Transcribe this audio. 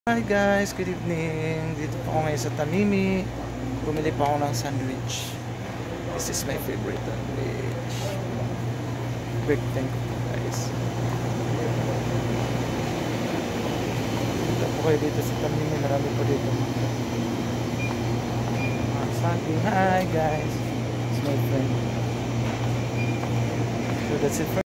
Hi guys, good evening. Dito po ako ngayon sa Tamimi. Bumili pa ako ng sandwich. This is my favorite sandwich. Breaktime ko po guys. Dito po kayo dito sa Tamimi. Marami po dito. Hi guys. It's my friend. So that's it for